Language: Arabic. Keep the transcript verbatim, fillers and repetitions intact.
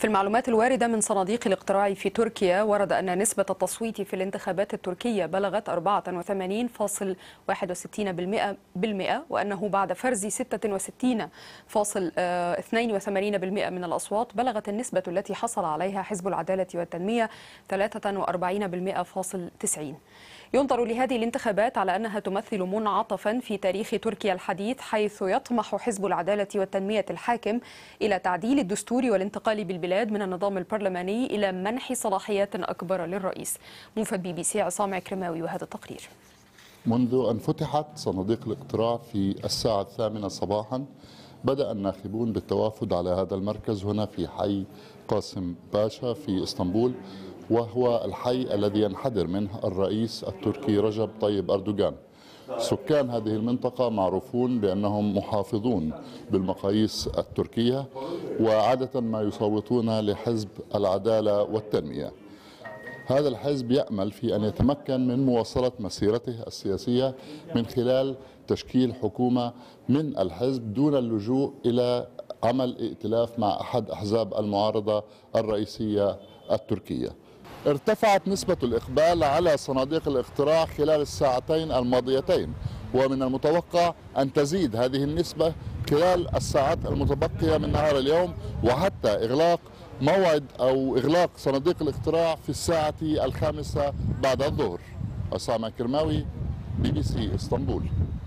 في المعلومات الواردة من صناديق الاقتراع في تركيا، ورد أن نسبة التصويت في الانتخابات التركية بلغت أربعة وثمانين فاصلة واحد وستين بالمئة، وأنه بعد فرز ستة وستين فاصلة اثنين وثمانين بالمئة من الأصوات بلغت النسبة التي حصل عليها حزب العدالة والتنمية ثلاثة وأربعين بالمئة فاصل تسعين. ينظر لهذه الانتخابات على أنها تمثل منعطفا في تاريخ تركيا الحديث، حيث يطمح حزب العدالة والتنمية الحاكم إلى تعديل الدستور والانتقال بالبلاد من النظام البرلماني إلى منح صلاحيات أكبر للرئيس. موفد بي بي سي عصام عكرماوي وهذا التقرير. منذ أن فتحت صناديق الاقتراع في الساعة الثامنة صباحا بدأ الناخبون بالتوافد على هذا المركز هنا في حي قاسم باشا في اسطنبول، وهو الحي الذي ينحدر منه الرئيس التركي رجب طيب أردوغان. سكان هذه المنطقة معروفون بأنهم محافظون بالمقاييس التركية، وعادة ما يصوتون لحزب العدالة والتنمية. هذا الحزب يأمل في أن يتمكن من مواصلة مسيرته السياسية من خلال تشكيل حكومة من الحزب دون اللجوء إلى عمل ائتلاف مع أحد أحزاب المعارضة الرئيسية التركية. ارتفعت نسبة الإقبال على صناديق الاقتراع خلال الساعتين الماضيتين، ومن المتوقع أن تزيد هذه النسبة خلال الساعات المتبقية من نهار اليوم، وحتى إغلاق موعد أو إغلاق صناديق الاقتراع في الساعة الخامسة بعد الظهر. عصام عكرماوي، بي بي سي اسطنبول.